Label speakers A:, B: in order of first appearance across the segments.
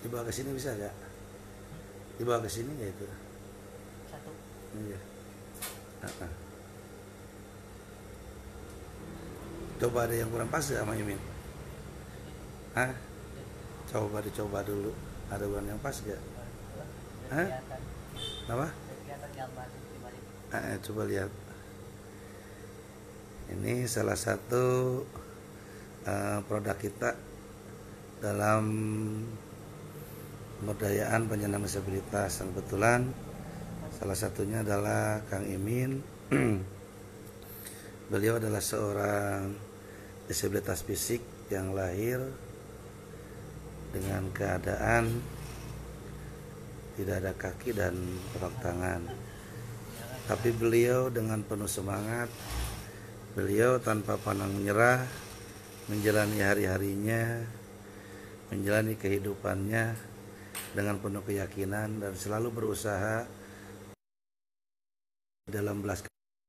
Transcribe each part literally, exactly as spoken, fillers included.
A: Dibawa ke sini bisa gak? Dibawa ke sini gak itu?
B: Satu.
A: Iya. Uh-uh. Coba ada yang kurang pas gak sama Imin? Hah? Coba dicoba dulu. Ada kurang yang pas gak? Hah?
B: Kelihatan.
A: Apa?
B: Kelihatan gambar dibalik.
A: Ah, coba lihat. Ini salah satu uh, produk kita dalam pemberdayaan penyandang disabilitas. Kebetulan salah satunya adalah Kang Imin. Beliau adalah seorang disabilitas fisik yang lahir dengan keadaan tidak ada kaki dan telapak tangan. Tapi beliau dengan penuh semangat, beliau tanpa pandang menyerah menjalani hari-harinya, menjalani kehidupannya dengan penuh keyakinan dan selalu berusaha dalam belas.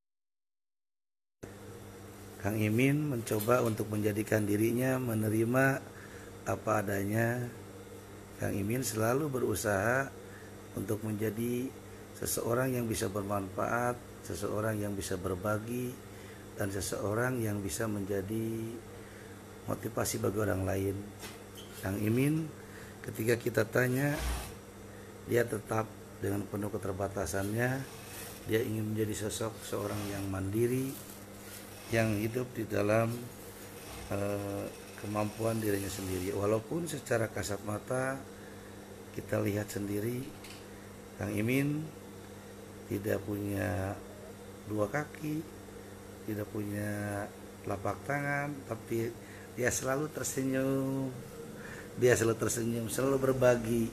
A: Kang Imin mencoba untuk menjadikan dirinya menerima apa adanya. Kang Imin selalu berusaha untuk menjadi seseorang yang bisa bermanfaat, seseorang yang bisa berbagi, dan seseorang yang bisa menjadi motivasi bagi orang lain. Kang Imin ketika kita tanya, dia tetap dengan penuh keterbatasannya, dia ingin menjadi sosok seorang yang mandiri, yang hidup di dalam uh, kemampuan dirinya sendiri. Walaupun secara kasat mata kita lihat sendiri, Kang Imin tidak punya dua kaki, tidak punya telapak tangan, tapi dia selalu tersenyum, dia selalu tersenyum, selalu berbagi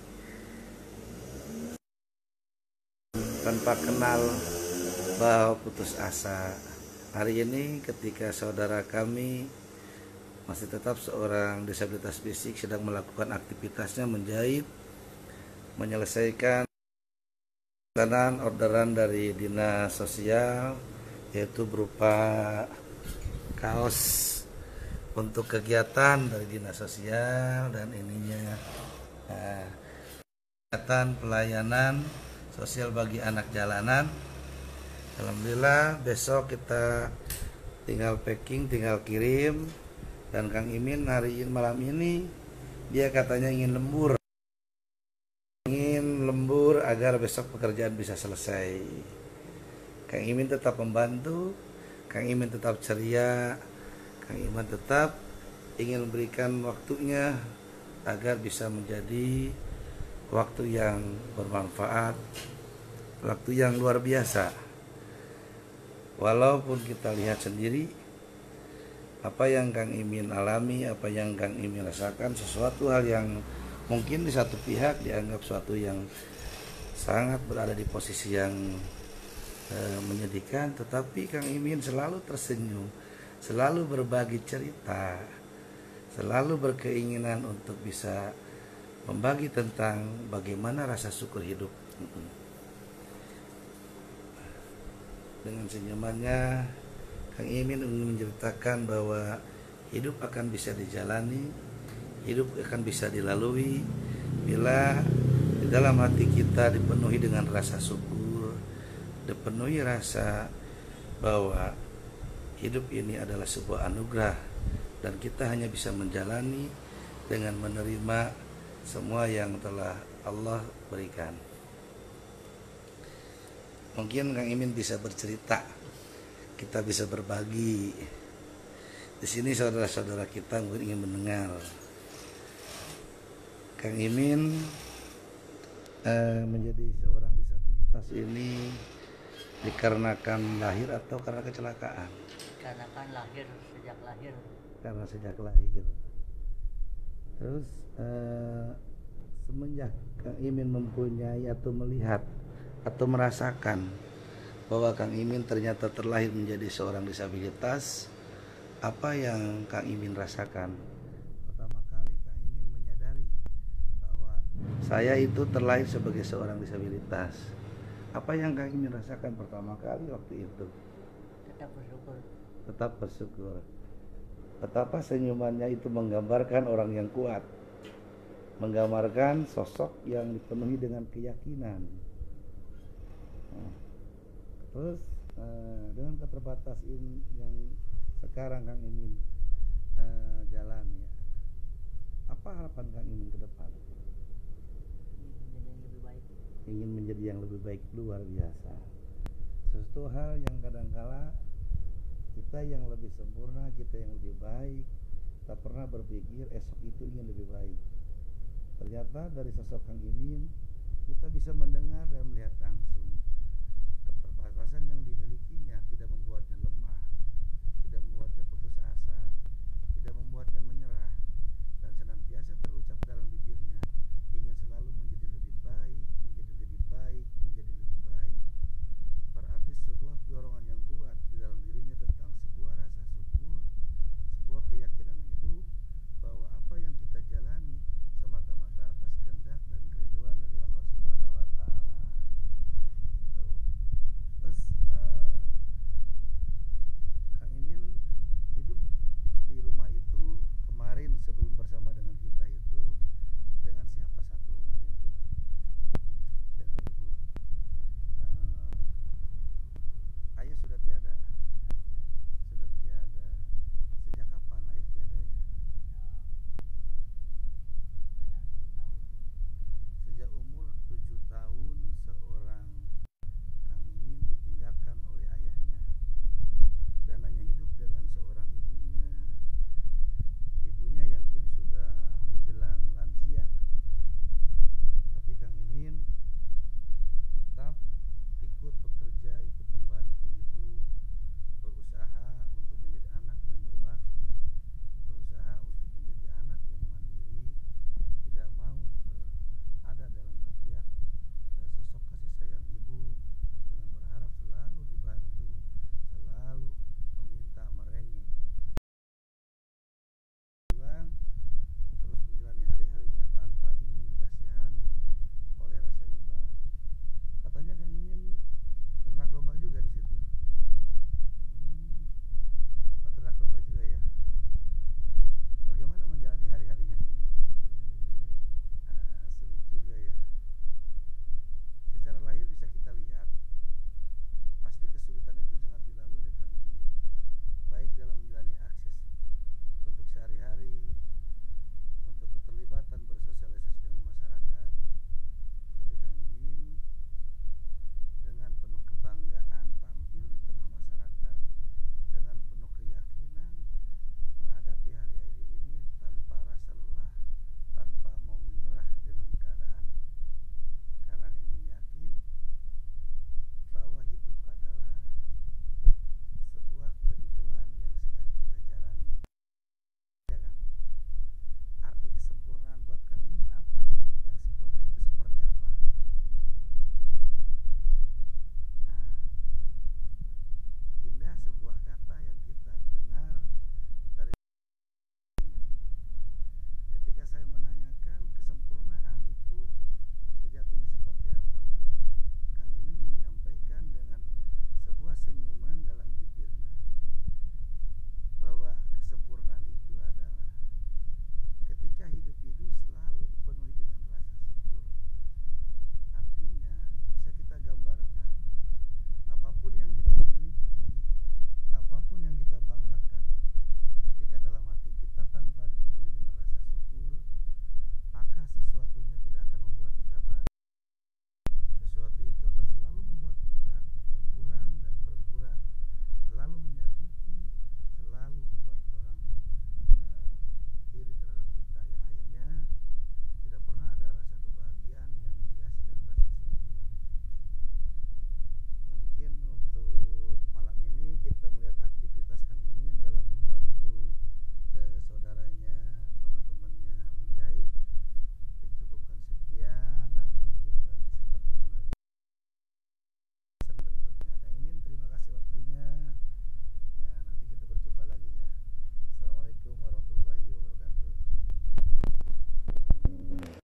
A: tanpa kenal bahwa putus asa. Hari ini ketika saudara kami masih tetap seorang disabilitas fisik sedang melakukan aktivitasnya menjahit, menyelesaikan pesanan orderan dari dinas sosial, yaitu berupa kaos untuk kegiatan dari dinas sosial dan ininya nah, kegiatan pelayanan sosial bagi anak jalanan. Alhamdulillah besok kita tinggal packing, tinggal kirim. Dan Kang Imin hari ini malam ini dia katanya ingin lembur, ingin lembur agar besok pekerjaan bisa selesai. Kang Imin tetap membantu, Kang Imin tetap ceria, Kang Imin tetap ingin memberikan waktunya agar bisa menjadi waktu yang bermanfaat, waktu yang luar biasa. Walaupun kita lihat sendiri apa yang Kang Imin alami, apa yang Kang Imin rasakan, sesuatu hal yang mungkin di satu pihak dianggap suatu yang sangat berada di posisi yang e, menyedihkan, tetapi Kang Imin selalu tersenyum, selalu berbagi cerita, selalu berkeinginan untuk bisa membagi tentang bagaimana rasa syukur hidup. Dengan senyumannya Kang Imin ingin menceritakan bahwa hidup akan bisa dijalani, hidup akan bisa dilalui bila di dalam hati kita dipenuhi dengan rasa syukur, dipenuhi rasa bahwa hidup ini adalah sebuah anugerah dan kita hanya bisa menjalani dengan menerima semua yang telah Allah berikan. Mungkin Kang Imin bisa bercerita, kita bisa berbagi. Di sini saudara-saudara kita mungkin ingin mendengar. Kang Imin eh, menjadi seorang disabilitas ini dikarenakan lahir atau karena kecelakaan?
B: Dikarenakan lahir, sejak lahir.
A: Karena sejak lahir. Terus eh, semenjak Kang Imin mempunyai atau melihat atau merasakan bahwa Kang Imin ternyata terlahir menjadi seorang disabilitas, apa yang Kang Imin rasakan? Pertama kali Kang Imin menyadari bahwa saya itu terlahir sebagai seorang disabilitas. Apa yang Kang Imin rasakan pertama kali waktu itu?
B: Tetap bersyukur.
A: Tetap bersyukur. Betapa senyumannya itu menggambarkan orang yang kuat. menggambarkan sosok yang dipenuhi dengan keyakinan. Nah, terus eh, dengan keterbatasan yang sekarang Kang Imin eh, jalan ya, apa harapan Kang Imin ke depan?
B: Menjadi yang lebih baik.
A: Ingin menjadi yang lebih baik, luar biasa. Sesuatu hal yang kadangkala kita yang lebih sempurna, kita yang lebih baik, tak pernah berpikir esok itu ingin lebih baik. Ternyata dari sosok Kang Imin kita bisa mendengar dan melihat langsung keterbatasan yang dimilikinya tidak membuatnya